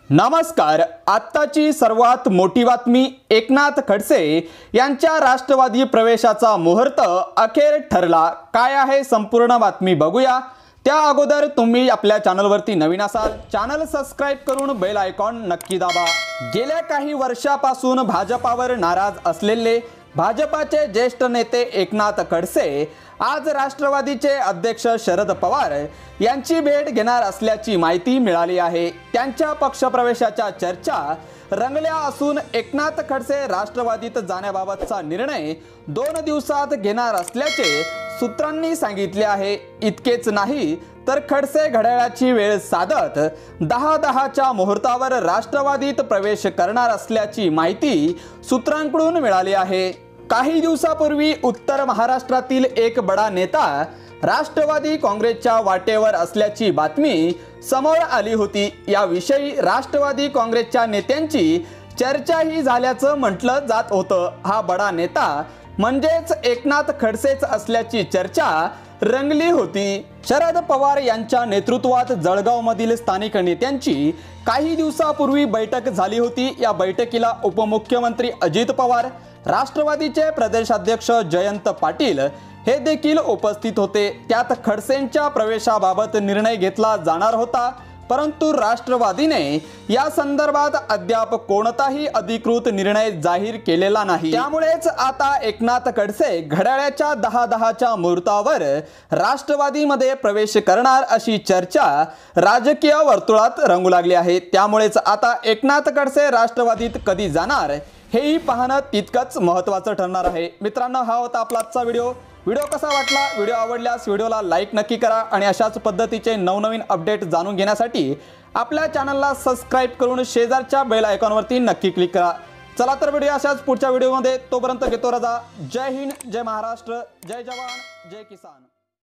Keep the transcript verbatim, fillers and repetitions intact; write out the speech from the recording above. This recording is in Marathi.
नमस्कार। आत्ताची सर्वात मोठी बातमी, एकनाथ खडसे यांच्या राष्ट्रवादी प्रवेशाचा मुहूर्त अखेर ठरला। काय आहे संपूर्ण बातमी बघूया। त्या अगोदर तुम्ही आपल्या चॅनलवरती नवीन असाल, चॅनल सबस्क्राइब करून बेल आयकॉन नक्की दाबा। गेल्या काही वर्षापासून भाजपावर नाराज असलेले भाजपाचे ज्येष्ठ नेते एकनाथ खडसे आज राष्ट्रवादीचे अध्यक्ष शरद पवार यांची भेट घेणार असल्याची माहिती मिळाली आहे। त्यांच्या पक्षप्रवेशाच्या चर्चा रंगल्या असून एकनाथ खडसे राष्ट्रवादीत जाण्याबाबतचा निर्णय दोन दिवसात घेणार असल्याचे सूत्रांनी सांगितले आहे। इतकेच नाही तर खडसे घड्याळाची वेळ साधत दहा दहाच्या मुहूर्तावर राष्ट्रवादीत प्रवेश करणार असल्याची माहिती सूत्रांकडून मिळाली आहे। काही दिवसापूर्वी उत्तर महाराष्ट्रातील एक बडा नेता राष्ट्रवादी काँग्रेसच्या वाटेवर असल्याची बातमी समोर आली होती। याविषयी राष्ट्रवादी काँग्रेसच्या नेत्यांची चर्चाही झाल्याचं म्हटलं जात होतं। हा बडा नेता म्हणजेच एकनाथ खडसेच असल्याची चर्चा रंगली होती। शरद पवार यांच्या नेतृत्वात जळगावमधील स्थानिक नेत्यांची काही दिवसापूर्वी बैठक झाली होती। या बैठकीला उपमुख्यमंत्री अजित पवार, राष्ट्रवादीचे प्रदेशाध्यक्ष जयंत पाटील हे देखील उपस्थित होते। त्यात खडसेंच्या प्रवेशाबाबत निर्णय घेतला जाणार होता, परंतु राष्ट्रवादीने या संदर्भात अद्याप कोणताही अधिकृत निर्णय जाहीर केलेला नाही। त्यामुळेच आता एकनाथ खडसे घड्याळाच्या दहा दहाच्या मुहूर्तावर राष्ट्रवादीमध्ये प्रवेश करणार अशी चर्चा राजकीय वर्तुळात रंगू लागली आहे। त्यामुळेच आता एकनाथ खडसे राष्ट्रवादीत कधी जाणार हेही पाहणं तितकंच महत्त्वाचं ठरणार आहे। मित्रांनो, हा होता आपला आजचा व्हिडिओ। व्हिडिओ कसा वाटला? व्हिडिओ आवडल्यास व्हिडिओला लाईक नक्की करा आणि अशाच पद्धतीचे नवनवीन अपडेट जाणून घेण्यासाठी आपल्या चॅनलला सबस्क्राइब करून शेजारच्या बेल आयकॉनवरती नक्की क्लिक करा। चला तर व्हिडिओ अशाच पुढच्या व्हिडिओमध्ये, तोपर्यंत घेतो रजा। जय हिंद, जय महाराष्ट्र, जय जवान, जय किसान।